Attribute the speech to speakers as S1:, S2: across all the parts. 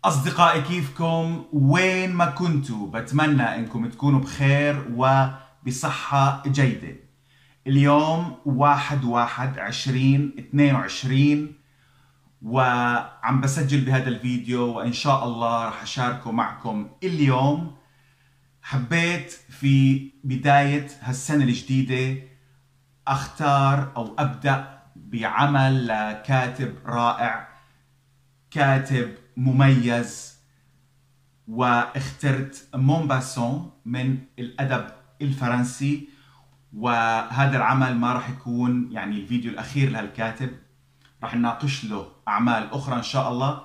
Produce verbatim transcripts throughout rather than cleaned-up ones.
S1: أصدقائي كيفكم؟ وين ما كنتوا بتمنى إنكم تكونوا بخير وبصحة جيدة. اليوم واحد واحد عشرين اثنين وعشرين وعم بسجل بهذا الفيديو، وإن شاء الله رح أشاركه معكم اليوم. حبيت في بداية هالسنة الجديدة أختار أو أبدأ بعمل لكاتب رائع، كاتب مميز، واخترت مونباسون من الأدب الفرنسي. وهذا العمل ما راح يكون يعني الفيديو الأخير لهالكاتب، راح نناقش له أعمال أخرى إن شاء الله،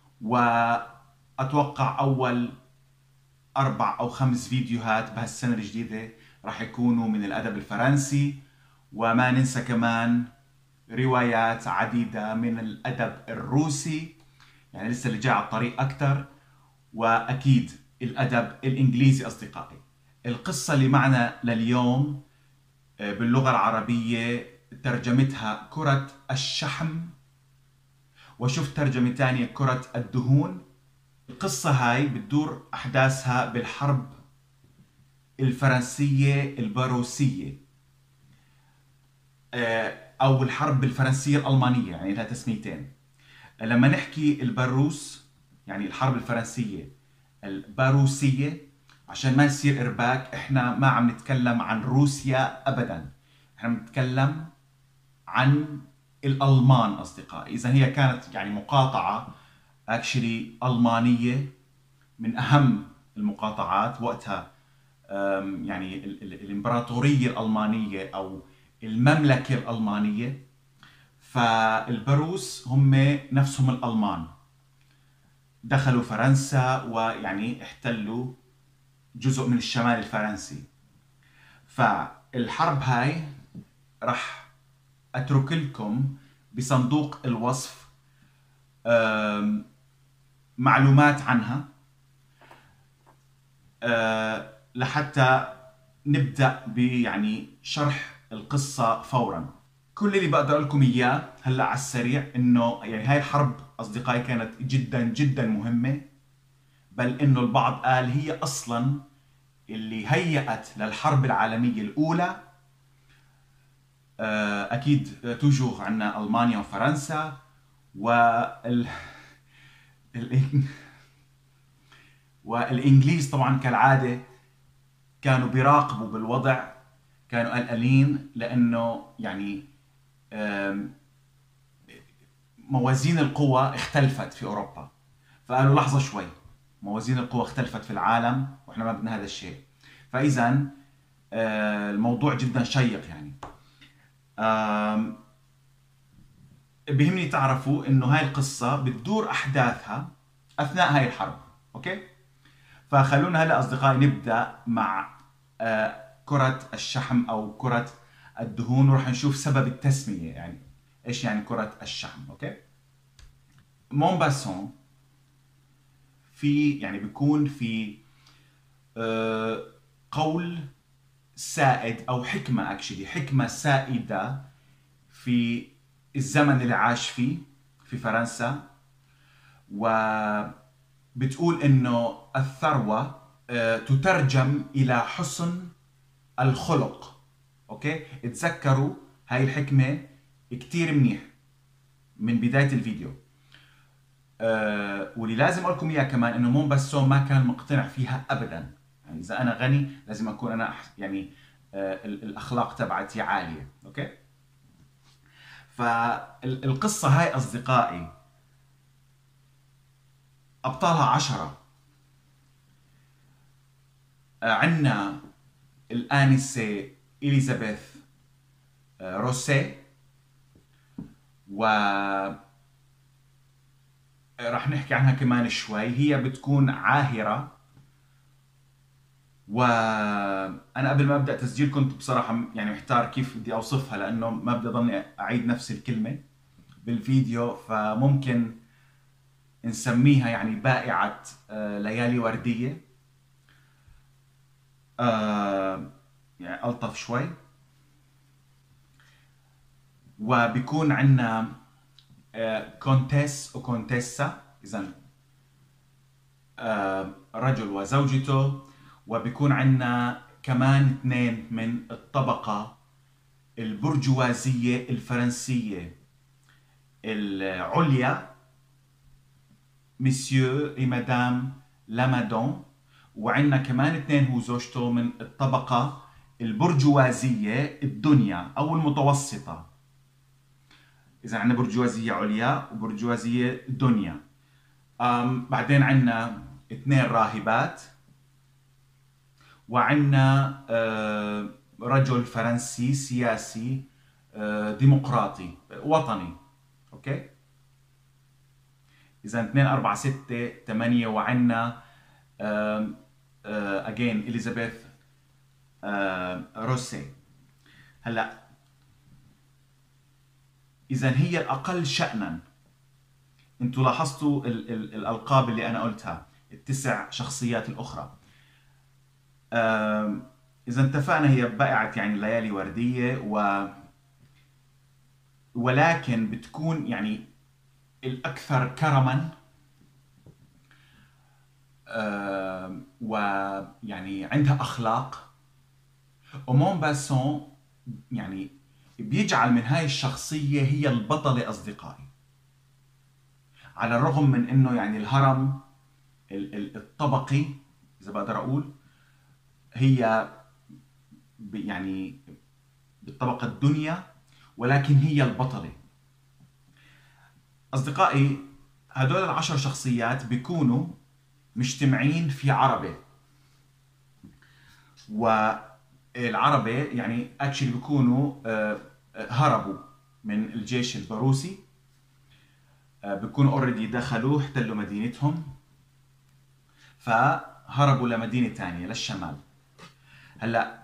S1: وأتوقع أول أربع أو خمس فيديوهات بهالسنة الجديدة راح يكونوا من الأدب الفرنسي. وما ننسى كمان روايات عديدة من الأدب الروسي، يعني لسه اللي جاي على الطريق أكثر، وأكيد الأدب الإنجليزي. أصدقائي، القصة اللي معنا لليوم باللغة العربية ترجمتها كرة الشحم، وشفت ترجمة تانية كرة الدهون. القصة هاي بتدور أحداثها بالحرب الفرنسية الباروسية، أو الحرب الفرنسية الألمانية، يعني لها تسميتين. لما نحكي الباروس يعني الحرب الفرنسية الباروسية، عشان ما يصير إرباك، إحنا ما عم نتكلم عن روسيا أبدا، إحنا بنتكلم عن الألمان. أصدقائي، إذا هي كانت يعني مقاطعة اكشلي ألمانية، من أهم المقاطعات وقتها، يعني الإمبراطورية الألمانية أو المملكة الألمانية. فالباروس هم نفسهم الألمان، دخلوا فرنسا ويعني احتلوا جزء من الشمال الفرنسي. فالحرب هاي رح أترك لكم بصندوق الوصف معلومات عنها لحتى نبدأ بيعني شرح القصة فورا. كل اللي بقدر لكم إياه هلأ على السريع إنه يعني هاي الحرب أصدقائي كانت جدا جدا مهمة، بل إنه البعض قال هي أصلا اللي هيأت للحرب العالمية الأولى. أكيد توجو عنا ألمانيا وفرنسا، وال... والإنجليز طبعا كالعادة كانوا بيراقبوا بالوضع، كانوا قلقانين لأنه يعني موازين القوى اختلفت في أوروبا. فقالوا لحظة شوي، موازين القوى اختلفت في العالم وإحنا ما بدنا هذا الشيء. فإذا الموضوع جدا شيق. يعني بهمني تعرفوا إنه هاي القصة بتدور أحداثها أثناء هاي الحرب. أوكي، فخلونا هلا أصدقائي نبدأ مع كرة الشحم أو كرة الدهون، ورح نشوف سبب التسمية، يعني إيش يعني كرة الشحم. أوكي، مونباسون في يعني بيكون في قول سائد أو حكمة، اكشلي حكمة سائدة في الزمن اللي عاش فيه في فرنسا، وبتقول إنه الثروة تترجم إلى حسن الخلق. أوكي، اتذكروا هاي الحكمة كتير منيح من بداية الفيديو. أه واللي لازم أقول لكم إياه كمان إنه مونباسون ما كان مقتنع فيها أبدا. يعني إذا أنا غني لازم أكون أنا يعني أه الأخلاق تبعتي عالية. أوكي، فالقصة هاي أصدقائي أبطالها عشرة. أه عنا الآنسة إليزابيث روسيه، و راح نحكي عنها كمان شوي. هي بتكون عاهرة، وأنا قبل ما أبدأ تسجيل كنت بصراحة يعني محتار كيف بدي أوصفها، لأنه ما بدي أضلني أعيد نفس الكلمة بالفيديو، فممكن نسميها يعني بائعة ليالي وردية، يعني ألطف شوي. وبيكون عندنا كونتيس وكونتيسا، إذا رجل وزوجته، وبيكون عندنا كمان اثنين من الطبقة البرجوازية الفرنسية العليا، مسيو اي مدام لامادون، وعندنا كمان اثنين هو زوجته من الطبقة البرجوازية الدنيا أو المتوسطة. إذا عندنا برجوازية عليا وبرجوازية دنيا. بعدين عندنا اثنين راهبات، وعندنا أه رجل فرنسي سياسي أه ديمقراطي وطني. اوكي، اذا اثنين أربعة ستة ثمانية، وعندنا اجين اليزابيث أه روسي. هلا اذا هي الاقل شأنا. انتم لاحظتوا ال ال الالقاب اللي انا قلتها، التسع شخصيات الاخرى. اذا اتفقنا هي بائعة يعني ليالي وردية، و ولكن بتكون يعني الاكثر كرما، ويعني عندها اخلاق. ومونباسون يعني بيجعل من هاي الشخصية هي البطلة أصدقائي، على الرغم من انه يعني الهرم الطبقي اذا بقدر اقول هي يعني بالطبقة الدنيا، ولكن هي البطلة. اصدقائي، هدول العشر شخصيات بيكونوا مجتمعين في عربة، والعربة يعني اكشلي بيكونوا هربوا من الجيش البروسي، بيكونوا اوريدي دخلوا احتلوا مدينتهم، فهربوا لمدينة ثانية للشمال. هلا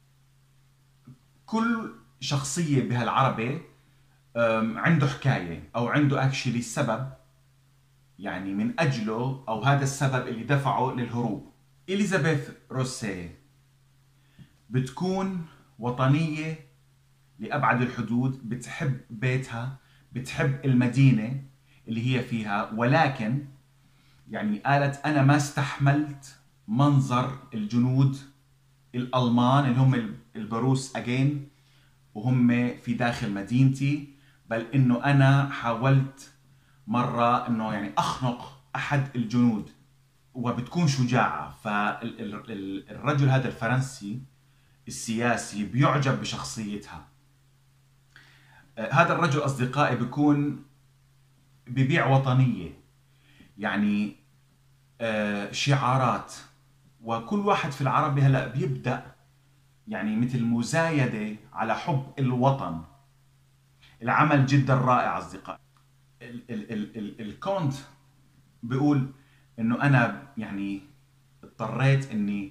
S1: كل شخصية بهالعربة عنده حكاية او عنده اكشلي سبب يعني من اجله، او هذا السبب اللي دفعه للهروب. اليزابيث روسي بتكون وطنية لأبعد الحدود، بتحب بيتها، بتحب المدينة اللي هي فيها، ولكن يعني قالت أنا ما استحملت منظر الجنود الألمان اللي هم البروس أجين وهم في داخل مدينتي، بل إنه أنا حاولت مرة إنه يعني أخنق أحد الجنود. وبتكون شجاعة. فالرجل هذا الفرنسي السياسي بيعجب بشخصيتها. هذا الرجل أصدقائي بيكون ببيع وطنية، يعني شعارات، وكل واحد في العربي هلأ بيبدأ يعني مثل مزايدة على حب الوطن. العمل جدا رائع أصدقائي. الكونت بيقول إنه أنا يعني اضطريت إني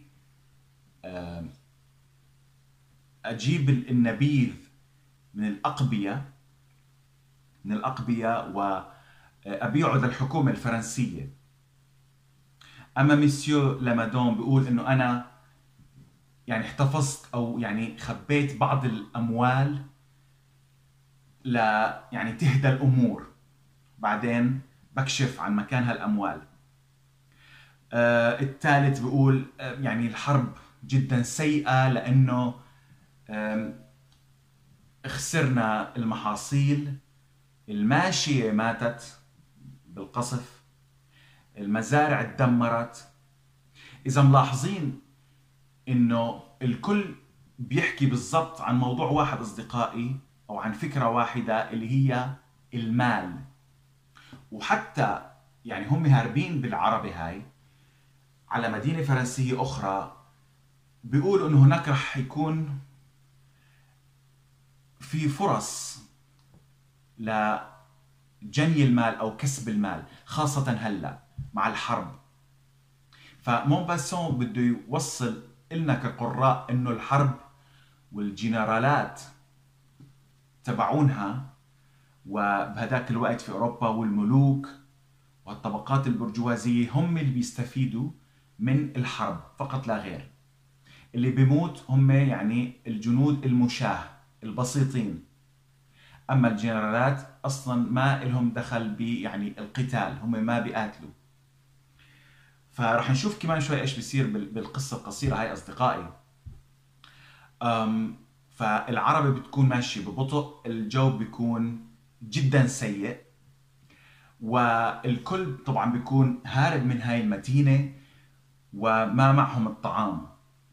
S1: أجيب النبيذ من الأقبية من الأقبية وأبيعه للحكومة الفرنسية. أما مسيو لامادون بيقول إنه أنا يعني احتفظت أو يعني خبيت بعض الأموال ل يعني تهدى الأمور، بعدين بكشف عن مكان هالأموال. آه الثالث بيقول آه يعني الحرب جدا سيئة لأنه آه خسرنا المحاصيل، الماشية ماتت بالقصف، المزارع تدمرت. إذا ملاحظين إنه الكل بيحكي بالضبط عن موضوع واحد أصدقائي، أو عن فكرة واحدة اللي هي المال. وحتى يعني هم هاربين بالعربة هاي على مدينة فرنسية أخرى، بيقولوا إنه هناك رح يكون في فرص لجني المال أو كسب المال، خاصة هلأ مع الحرب. فمونباسون بده يوصل لنا كقراء إنه الحرب والجنرالات تبعونها وبهداك الوقت في أوروبا والملوك والطبقات البرجوازية هم اللي بيستفيدوا من الحرب فقط لا غير. اللي بيموت هم يعني الجنود المشاة البسيطين، أما الجنرالات أصلا ما لهم دخل ب يعني القتال، هم ما بيقاتلوا. فراح نشوف كمان شوي ايش بيصير بالقصة القصيرة هاي أصدقائي. أم فالعربي بتكون ماشي ببطء، الجو بيكون جدا سيء، والكل طبعا بيكون هارب من هاي المدينة وما معهم الطعام.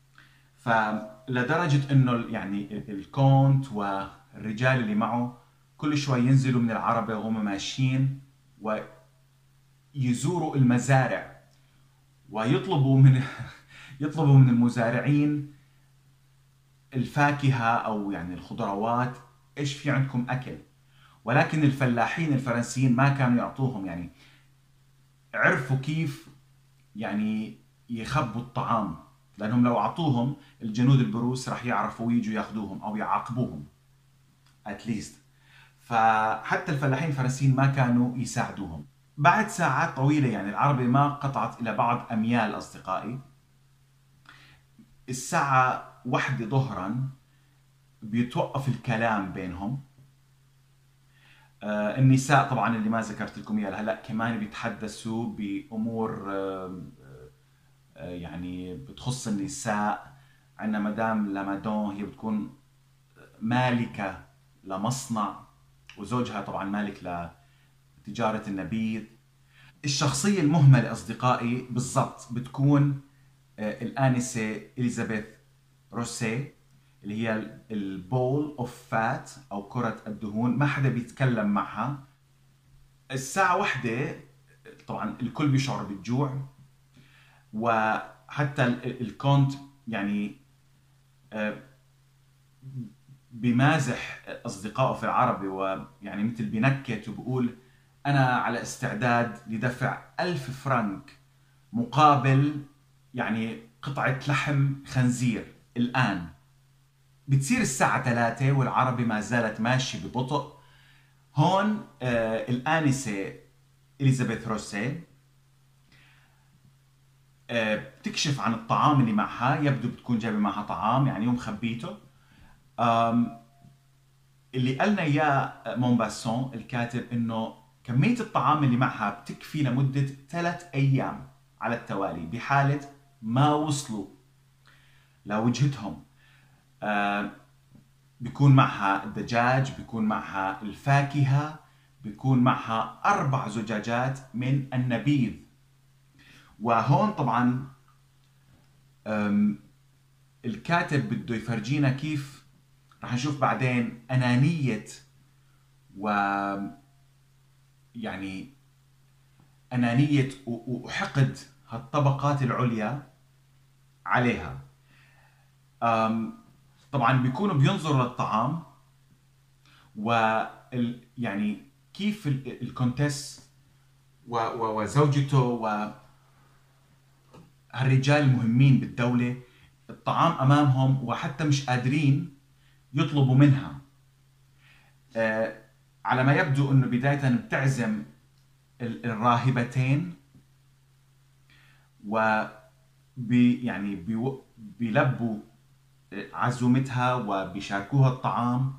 S1: فلدرجة انه يعني الكونت والرجال اللي معه كل شوي ينزلوا من العربة وهم ماشيين ويزوروا المزارع ويطلبوا من يطلبوا من المزارعين الفاكهة او يعني الخضروات، ايش في عندكم اكل. ولكن الفلاحين الفرنسيين ما كانوا يعطوهم، يعني عرفوا كيف يعني يخبوا الطعام، لانهم لو اعطوهم الجنود البروس راح يعرفوا يجوا ياخذوهم او يعاقبوهم اتليست. فحتى الفلاحين الفرنسيين ما كانوا يساعدوهم. بعد ساعات طويلة يعني العربة ما قطعت إلى بعض أميال أصدقائي، الساعة واحدة ظهرا بيتوقف الكلام بينهم. آه النساء طبعا اللي ما ذكرت لكم اياها هلا كمان بيتحدثوا بأمور آه آه يعني بتخص النساء. عندنا مدام لامادون، هي بتكون مالكة لمصنع، وزوجها طبعا مالك لتجارة النبيذ. الشخصية المهملة أصدقائي بالضبط بتكون الآنسة إليزابيث روسيه، اللي هي البول اوف فات أو كرة الدهون. ما حدا بيتكلم معها. الساعة واحدة طبعا الكل بيشعر بالجوع، وحتى الكونت يعني بمازح أصدقائه في العربي، ويعني مثل بنكت وبقول أنا على استعداد لدفع ألف فرنك مقابل يعني قطعة لحم خنزير الآن. بتصير الساعة ثلاثة والعربي ما زالت ماشي ببطء. هون آه الآنسة إليزابيث روسيه آه بتكشف عن الطعام اللي معها، يبدو بتكون جايبة معها طعام يعني ومخبيته. اللي قالنا إياه مونباسون الكاتب إنه كمية الطعام اللي معها بتكفي لمدة ثلاث أيام على التوالي بحالة ما وصلوا لوجهتهم. آه بيكون معها الدجاج، بيكون معها الفاكهة، بيكون معها أربع زجاجات من النبيذ. وهون طبعا الكاتب بده يفرجينا كيف رح نشوف بعدين أنانية و يعني أنانية وحقد هالطبقات العليا عليها. طبعا بيكونوا بينظروا للطعام و يعني كيف الكونتيس وزوجته وهالرجال المهمين بالدولة الطعام أمامهم وحتى مش قادرين يطلبوا منها. آه على ما يبدو أنه بداية بتعزم الراهبتين و بي يعني بي بيلبوا عزومتها وبيشاركوها الطعام.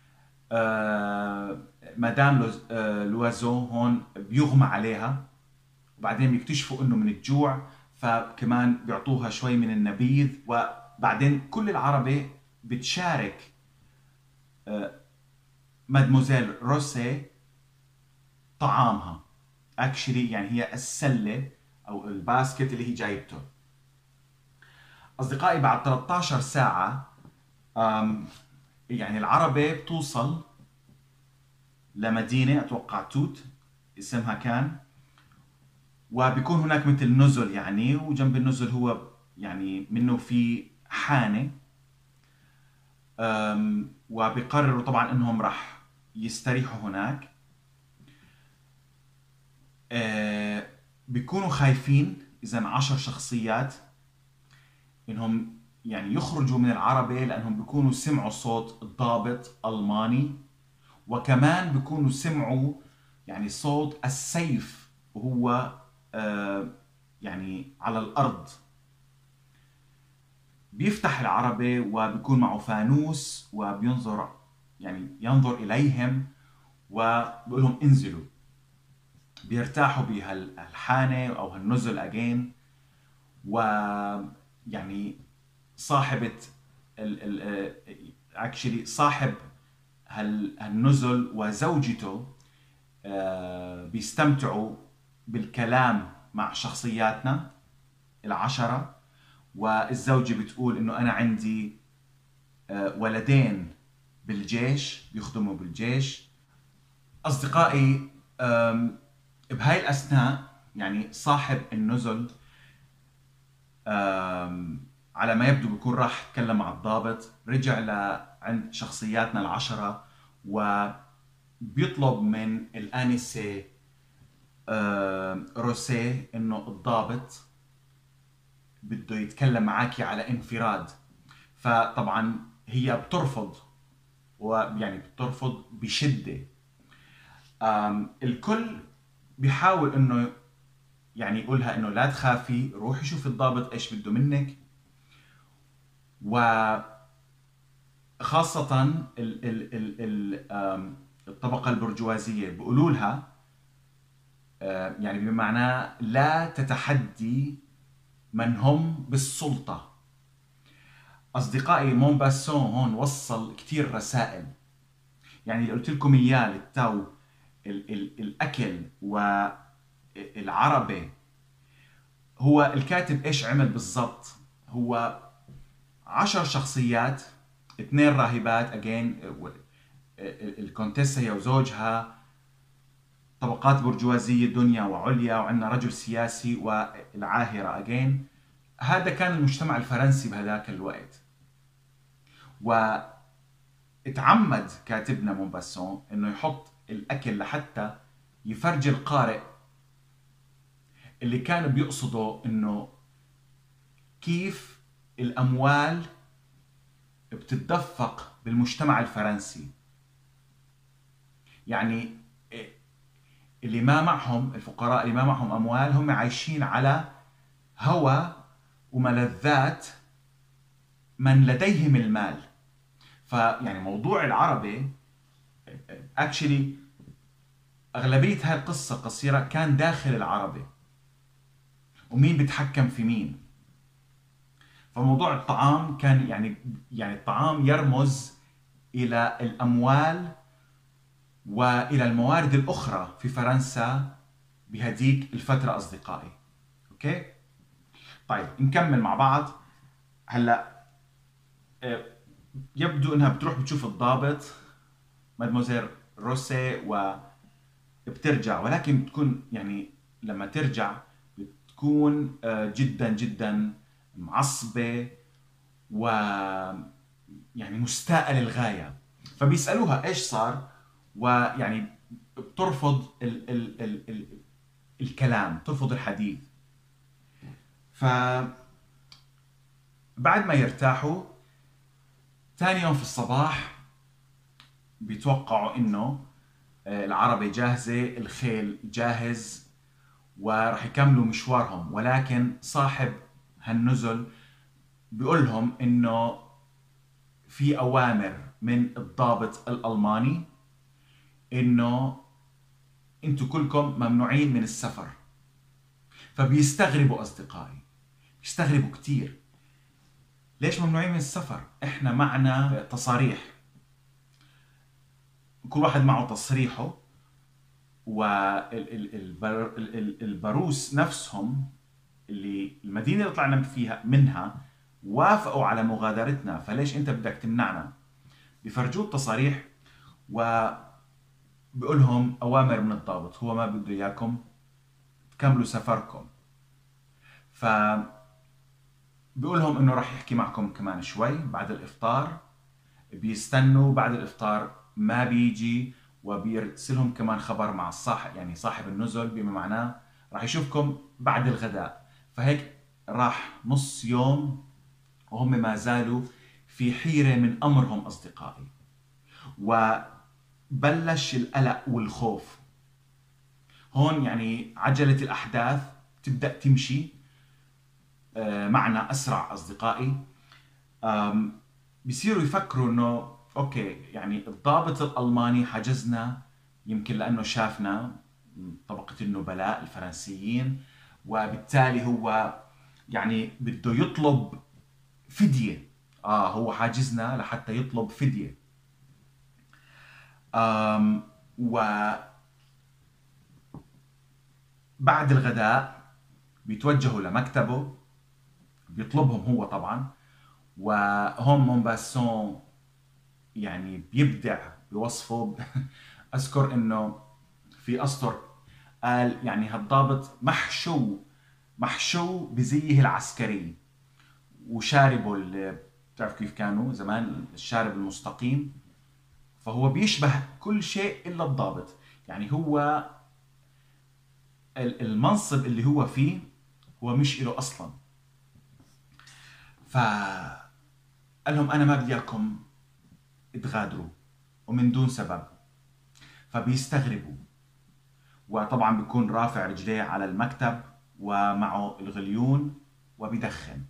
S1: آه مدام لوز آه لوازو هون بيغمى عليها، وبعدين بيكتشفوا انه من الجوع فكمان بيعطوها شوي من النبيذ. وبعدين كل العربة بتشارك آه مادموزيل روسيه طعامها. اكشلي يعني هي السلة او الباسكت اللي هي جايبته. اصدقائي بعد ثلاثة عشر ساعة يعني العربة بتوصل لمدينة اتوقع توت اسمها كان، وبيكون هناك مثل نزل يعني، وجنب النزل هو يعني منه في حانة. وبيقرروا طبعا انهم راح يستريحوا هناك. بيكونوا خايفين اذا عشر شخصيات انهم يعني يخرجوا من العربة، لانهم بيكونوا سمعوا صوت الضابط الماني، وكمان بيكونوا سمعوا يعني صوت السيف وهو آه يعني على الارض. بيفتح العربة وبيكون معه فانوس وبينظر يعني ينظر اليهم وبقول لهم انزلوا. بيرتاحوا بهالحانة او هالنزل اجين. ويعني صاحبة اكشلي صاحب هالنزل وزوجته بيستمتعوا بالكلام مع شخصياتنا العشرة، والزوجة بتقول انه انا عندي ولدين بالجيش بيخدموا بالجيش. اصدقائي بهاي الاثناء يعني صاحب النزل على ما يبدو بيكون راح يتكلم مع الضابط، رجع لعند شخصياتنا العشرة وبيطلب من الآنسة روسيه انه الضابط بده يتكلم معاكي على انفراد. فطبعا هي بترفض، ويعني بترفض بشدة. الكل بيحاول انه يعني يقولها انه لا تخافي، روحي شوفي الضابط ايش بده منك. وخاصة ال ال ال ال الطبقة البرجوازية بيقولوا لها يعني بمعنى لا تتحدي من هم بالسلطة. أصدقائي مونباسون هون وصل كتير رسائل، يعني اللي قلت لكم إياه للتو ال ال الأكل والعربة. هو الكاتب إيش عمل بالضبط؟ هو عشر شخصيات، اثنين راهبات أجين، الكونتيسة هي وزوجها، طبقات برجوازية دنيا وعليا، وعندنا رجل سياسي والعاهرة أجين. هذا كان المجتمع الفرنسي بهذاك الوقت. واتعمد كاتبنا مونباسون انه يحط الاكل لحتى يفرجي القارئ اللي كان بيقصده انه كيف الاموال بتتدفق بالمجتمع الفرنسي. يعني اللي ما معهم، الفقراء اللي ما معهم اموال، هم عايشين على هوى وملذات من لديهم المال. فيعني موضوع العربة اكشلي اغلبية هاي القصة قصيرة كان داخل العربة ومين بيتحكم في مين. فموضوع الطعام كان يعني يعني الطعام يرمز الى الاموال والى الموارد الاخرى في فرنسا بهديك الفترة اصدقائي. اوكي طيب نكمل مع بعض. هلا يبدو انها بتروح بتشوف الضابط مادموزيل روسيه وبترجع، ولكن بتكون يعني لما ترجع بتكون جدا جدا معصبة و يعني مستاءة للغاية. فبيسألوها ايش صار، ويعني بترفض ال ال ال ال الكلام، ترفض الحديث. ف بعد ما يرتاحوا ثاني يوم في الصباح بيتوقعوا انه العربة جاهزة، الخيل جاهز وراح يكملوا مشوارهم. ولكن صاحب هالنزل بيقول لهم انه في اوامر من الضابط الالماني انه انتم كلكم ممنوعين من السفر. فبيستغربوا اصدقائي، بيستغربوا كثير. ليش ممنوعين من السفر؟ احنا معنا تصاريح، كل واحد معه تصريحه، والبروس نفسهم اللي المدينة اللي طلعنا فيها منها وافقوا على مغادرتنا، فليش انت بدك تمنعنا؟ بفرجوه التصاريح وبقولهم اوامر من الضابط، هو ما بده اياكم تكملوا سفركم. ف بيقولهم انه راح يحكي معكم كمان شوي بعد الافطار. بيستنوا بعد الافطار ما بيجي، وبيرسلهم كمان خبر مع الصاحب يعني صاحب النزل بما معناه راح يشوفكم بعد الغداء. فهيك راح نص يوم وهم ما زالوا في حيرة من أمرهم أصدقائي، وبلش القلق والخوف. هون يعني عجلة الأحداث تبدأ تمشي معنا أسرع أصدقائي. بيصيروا يفكروا إنه أوكي يعني الضابط الألماني حجزنا يمكن لأنه شافنا طبقة النبلاء الفرنسيين، وبالتالي هو يعني بده يطلب فدية. آه هو حاجزنا لحتى يطلب فدية. آم وبعد الغداء بيتوجهوا لمكتبه، بيطلبهم هو طبعا. وهون مونباسون يعني بيبدع بوصفه. اذكر انه في اسطر قال يعني هالضابط محشو محشو بزيه العسكري، وشاربه اللي بتعرف كيف كانوا زمان الشارب المستقيم، فهو بيشبه كل شيء الا الضابط. يعني هو المنصب اللي هو فيه هو مش له اصلا. فقال لهم انا ما بدي اياكم تغادروا ومن دون سبب. فبيستغربوا، وطبعا بيكون رافع رجليه على المكتب ومعه الغليون وبيدخن.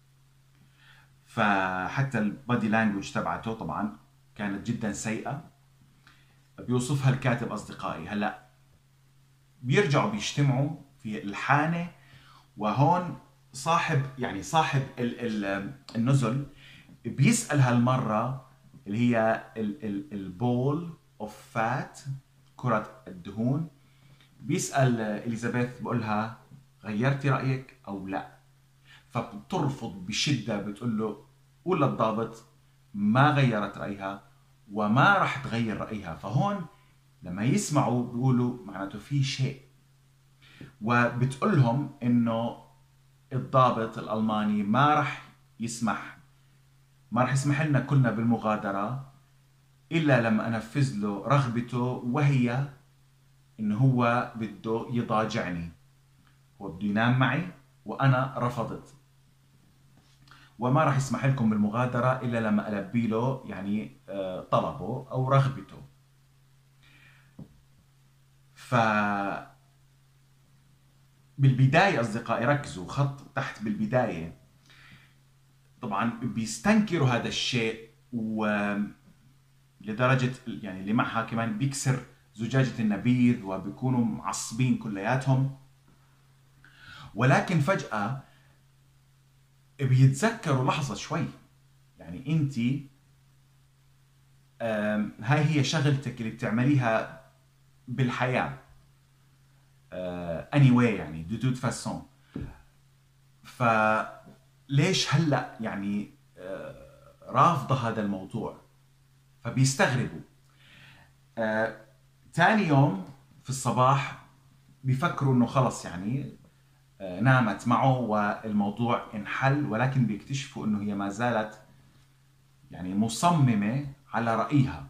S1: فحتى البادي لانجوج تبعته طبعا كانت جدا سيئة. بيوصفها الكاتب أصدقائي. هلا بيرجعوا بيجتمعوا في الحانة، وهون صاحب يعني صاحب ال ال النزل بيسأل هالمرة اللي هي البول اوف فات، كرة الدهون. بيسأل إليزابيث بقولها غيرتي رأيك أو لا؟ فبترفض بشدة، بتقول له قول للضابط ما غيرت رأيها وما راح تغير رأيها. فهون لما يسمعوا بيقولوا معناته في شيء. وبتقول لهم انه الضابط الألماني ما راح يسمح ما راح يسمح لنا كلنا بالمغادرة إلا لما أنفذ له رغبته، وهي إنه هو بده يضاجعني، هو بده ينام معي وأنا رفضت، وما راح يسمح لكم بالمغادرة إلا لما ألبي له يعني طلبه أو رغبته. ف بالبداية أصدقائي ركزوا خط تحت بالبداية، طبعا بيستنكروا هذا الشيء، ولدرجة يعني اللي معها كمان بيكسر زجاجة النبيذ وبيكونوا معصبين كلياتهم. ولكن فجأة بيتذكروا لحظة شوي، يعني انت هاي هي شغلتك اللي بتعمليها بالحياة anyway يعني دو توت فاسون، فليش هلأ يعني رافضة هذا الموضوع؟ فبيستغربوا. ثاني يوم في الصباح بيفكروا انه خلص يعني نامت معه والموضوع انحل، ولكن بيكتشفوا انه هي ما زالت يعني مصممة على رأيها.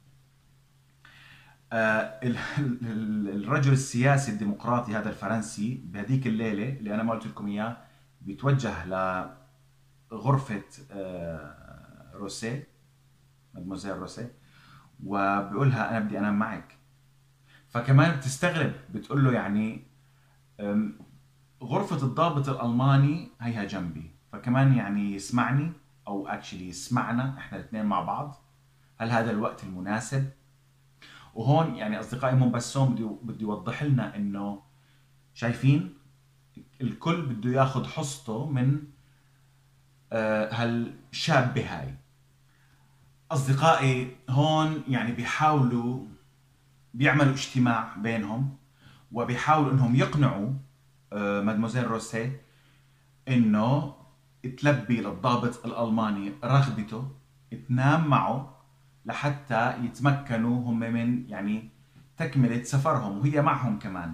S1: الرجل السياسي الديمقراطي هذا الفرنسي بهذيك الليلة اللي أنا ما قلت لكم إياه بيتوجه لغرفة روسيه، مدموزيل روسيه، وبيقولها أنا بدي أنام معك. فكمان بتستغرب، بتقول له يعني غرفة الضابط الألماني هيها جنبي، فكمان يعني يسمعني أو اكشلي يسمعنا إحنا الاثنين مع بعض. هل هذا الوقت المناسب؟ وهون يعني أصدقائي مونباسون بدي بدي يوضح لنا إنه شايفين الكل بده ياخذ حصته من هالشابة هاي. أصدقائي هون يعني بيحاولوا بيعملوا اجتماع بينهم، وبيحاولوا إنهم يقنعوا مادموزيل روسيه إنه تلبي للضابط الألماني رغبته، تنام معه لحتى يتمكنوا هم من يعني تكملة سفرهم وهي معهم كمان.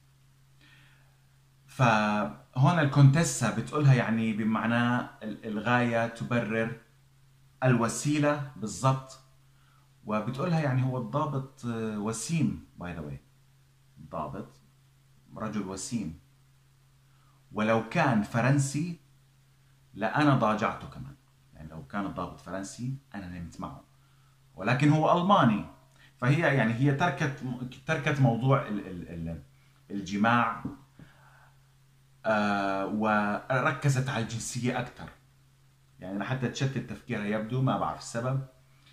S1: فهون الكونتيسا بتقولها يعني بمعنى الغاية تبرر الوسيلة بالضبط، وبتقولها يعني هو الضابط وسيم باي ذا واي، الضابط رجل وسيم، ولو كان فرنسي لأنا ضاجعته كمان. يعني لو كان الضابط فرنسي أنا نمت معه، ولكن هو ألماني. فهي يعني هي تركت تركت موضوع ال ال ال الجماع آه وركزت على الجنسية أكثر، يعني لحتى تشتت تفكيرها يبدو، ما بعرف السبب.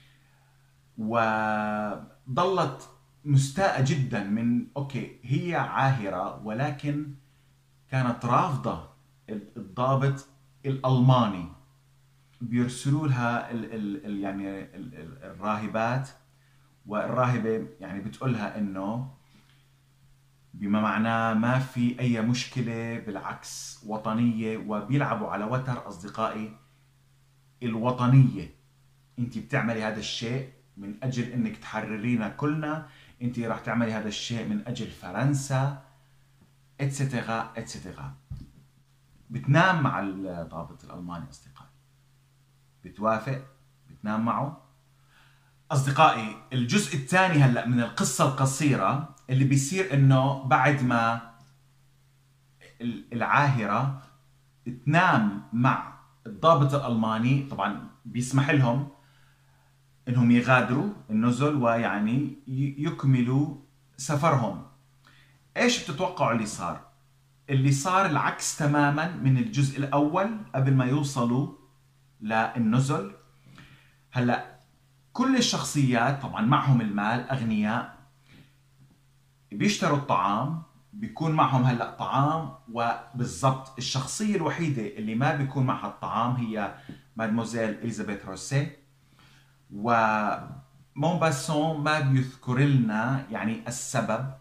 S1: وظلت مستاءة جدا من أوكي هي عاهرة، ولكن كانت رافضة الضابط الألماني بيرسلوا لها ال ال ال يعني ال ال الراهبات، والراهبة يعني بتقولها إنه بما معناه ما في أي مشكلة، بالعكس وطنية، وبيلعبوا على وتر أصدقائي الوطنية. أنت بتعملي هذا الشيء من أجل إنك تحررينا كلنا، أنت راح تعملي هذا الشيء من أجل فرنسا، اتسترا اتسترا. بتنام مع الضابط الألماني أصدقائي، بتوافق، بتنام معه. أصدقائي الجزء الثاني هلأ من القصة القصيرة اللي بيصير إنه بعد ما العاهرة تنام مع الضابط الألماني، طبعا بيسمح لهم إنهم يغادروا النزل ويعني يكملوا سفرهم. إيش بتتوقعوا اللي صار؟ اللي صار العكس تماما من الجزء الأول قبل ما يوصلوا للنزل. هلأ كل الشخصيات طبعا معهم المال، أغنياء، بيشتروا الطعام، بيكون معهم هلأ طعام. وبالضبط الشخصية الوحيدة اللي ما بيكون معها الطعام هي مادموزيل إليزابيث روسيه. ومونباسون ما بيذكر لنا يعني السبب،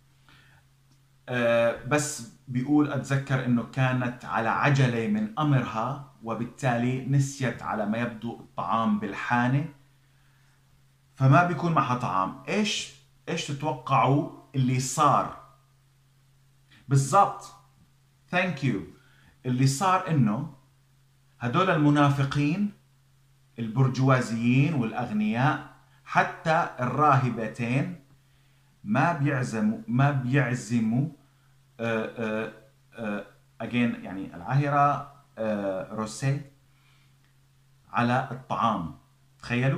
S1: أه بس بيقول أتذكر إنه كانت على عجلة من أمرها، وبالتالي نسيت على ما يبدو الطعام بالحانة، فما بيكون معها طعام. إيش إيش تتوقعوا اللي صار بالضبط؟ ثانك يو. اللي صار إنه هدول المنافقين البرجوازيين والأغنياء، حتى الراهبتين ما بيعزموا ما بيعزموا أه أه أجين يعني العاهرة أه روسيه على الطعام، تخيلوا.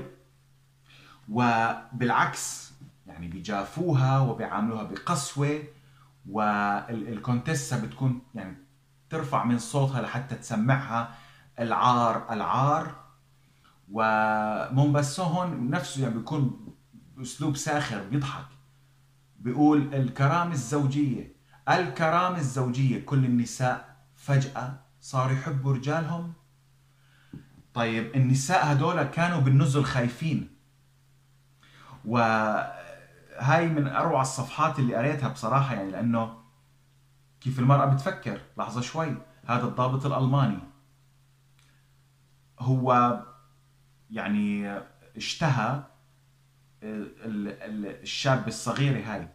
S1: وبالعكس يعني بيجافوها وبيعاملوها بقسوة، والكونتيسا بتكون يعني ترفع من صوتها لحتى تسمعها العار العار. ومونباسون هون نفسه يعني بيكون بأسلوب ساخر، بيضحك، بيقول الكرامة الزوجية، الكرامة الزوجية، كل النساء فجأة صاروا يحبوا رجالهم. طيب النساء هدول كانوا بالنزل خايفين، وهاي من أروع الصفحات اللي قريتها بصراحة، يعني لأنه كيف المرأة بتفكر. لحظة شوي، هذا الضابط الألماني هو يعني اشتهى الشاب الصغيرة هاي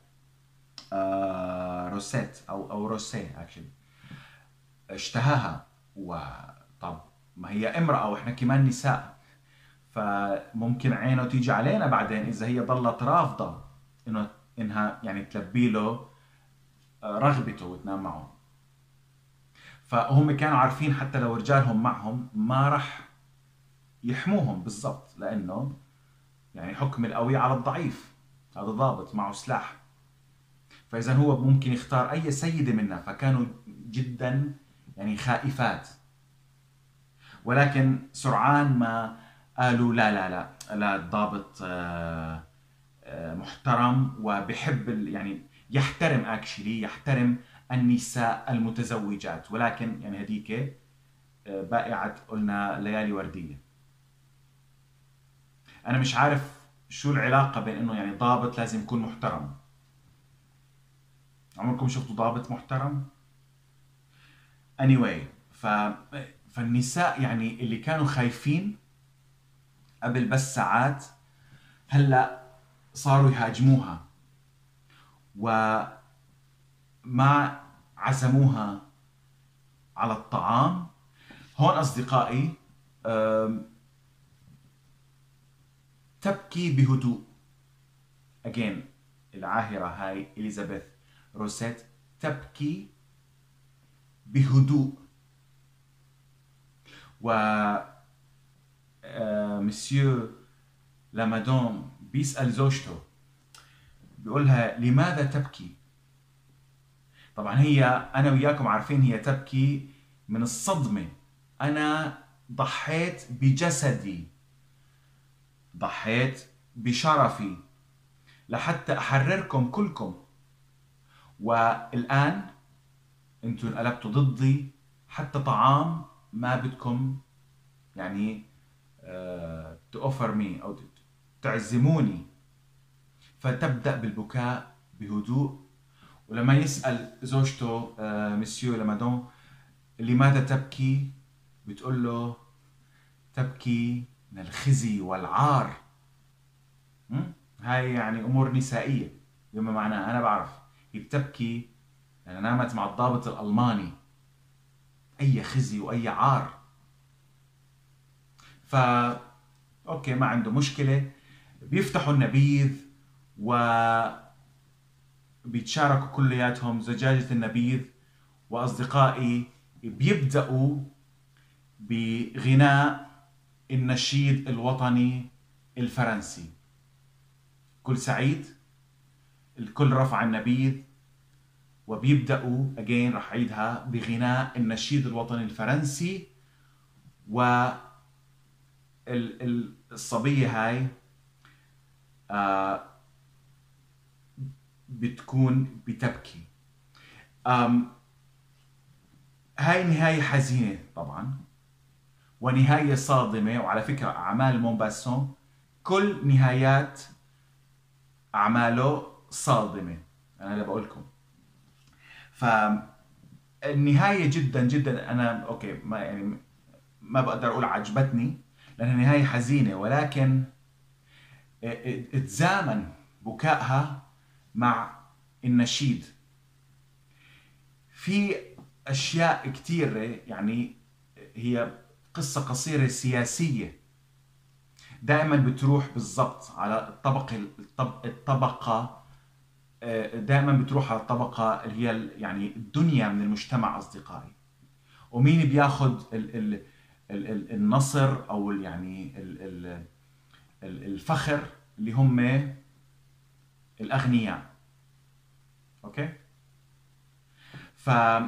S1: روسيت أو أو روسيه اكشلي، اشتهاها. وطب ما هي امرأة واحنا كمان نساء، فممكن عينه تيجي علينا بعدين إذا هي ضلت رافضة إنه إنها يعني تلبي له رغبته وتنام معه. فهم كانوا عارفين حتى لو رجالهم معهم ما رح يحموهم بالضبط، لأنه يعني حكم القوي على الضعيف. هذا ضابط معه سلاح، فإذا هو ممكن يختار أي سيدة منها، فكانوا جدا يعني خائفات. ولكن سرعان ما قالوا لا لا لا لا، الضابط محترم وبحب يعني يحترم اكشلي يحترم النساء المتزوجات، ولكن يعني هديك بائعة قلنا ليالي وردية. انا مش عارف شو العلاقة بين انه يعني ضابط لازم يكون محترم. عمركم شفتوا ضابط محترم؟ anyway ف... فالنساء يعني اللي كانوا خايفين قبل بس ساعات هلأ صاروا يهاجموها، وما عزموها على الطعام. هون أصدقائي تبكي بهدوء. again العاهرة هاي إليزابيث روسيت تبكي بهدوء. و مسيو لامادون بيسأل زوجته، بيقولها لماذا تبكي؟ طبعا هي أنا وياكم عارفين هي تبكي من الصدمة. أنا ضحيت بجسدي، ضحيت بشرفي لحتى أحرركم كلكم، والآن أنتم انقلبتوا ضدي حتى طعام ما بدكم يعني تأوفر مي أو تعزموني. فتبدأ بالبكاء بهدوء، ولما يسأل زوجته مسيو لمادون لماذا تبكي، بتقول له تبكي من الخزي والعار. هاي يعني أمور نسائية بما معناه، أنا بعرف هي بتبكي لأنها نامت مع الضابط الألماني، أي خزي وأي عار. ف أوكي ما عنده مشكلة، بيفتحوا النبيذ و بيتشاركوا كلياتهم زجاجة النبيذ، وأصدقائي بيبدأوا بغناء النشيد الوطني الفرنسي. كل سعيد، الكل رفع النبيذ، وبيبدأوا أجين رح عيدها بغناء النشيد الوطني الفرنسي. و الصبية هاي آه بتكون بتبكي. هاي نهاية حزينة طبعا، ونهاية صادمة. وعلى فكرة أعمال مونباسون كل نهايات أعماله صادمة، أنا اللي بقول لكم. فالنهاية جدا جدا أنا أوكي ما يعني ما بقدر أقول عجبتني لأنها نهاية حزينة، ولكن اتزامن بكائها مع النشيد. في أشياء كتيرة، يعني هي قصة قصيرة سياسية دائما بتروح بالضبط على الطبقة الطبقة دائما بتروح على الطبقة اللي هي يعني الدنيا من المجتمع أصدقائي. ومين بياخد النصر أو يعني الفخر؟ اللي هم الأغنياء. أوكي؟ ف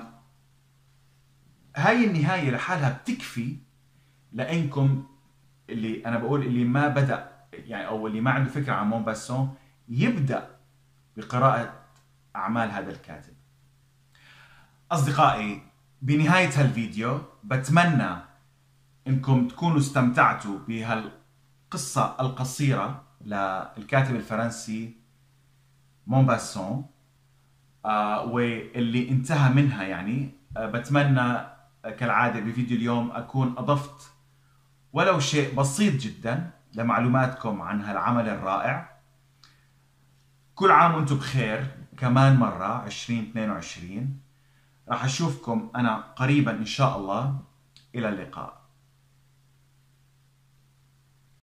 S1: هاي النهاية لحالها بتكفي لأنكم اللي أنا بقول اللي ما بدأ يعني أو اللي ما عنده فكرة عن مونباسون يبدأ بقراءة أعمال هذا الكاتب. أصدقائي، بنهاية هالفيديو بتمنى إنكم تكونوا استمتعتوا بهالقصة القصيرة للكاتب الفرنسي مونباسون آه واللي انتهى منها. يعني آه بتمنى كالعادة بفيديو اليوم أكون أضفت ولو شيء بسيط جدا لمعلوماتكم عن هالعمل الرائع. كل عام وانتم بخير. كمان مرة عشرين اثنين وعشرين راح أشوفكم أنا قريبا إن شاء الله. إلى اللقاء.